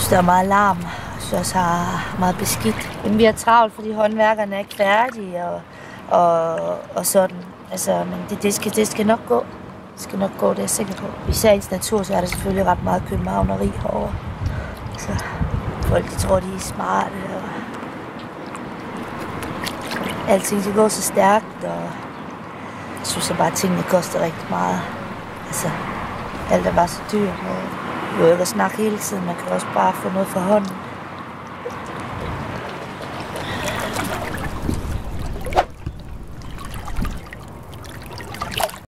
synes, der er meget larm. Jeg synes også, der er meget beskidt. Men vi har travlt, fordi håndværkerne er ikke færdige og sådan. Altså, men det skal nok gå. Det skal nok gå, det er jeg sikker på. I sagens natur, så er der selvfølgelig ret meget københavneri herovre. Så folk, de tror, de er smarte. Og alting skal gå så stærkt, og jeg synes bare, at tingene koster rigtig meget. Altså, alt er bare så dyrt. Man kan jo ikke snakke hele tiden, man kan også bare få noget for hånden.